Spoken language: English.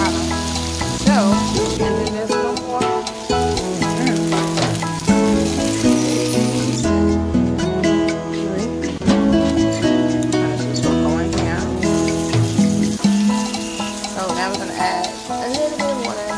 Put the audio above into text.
bottom. So, and then there's no more. This is what going here. So now we're gonna add a little bit of water.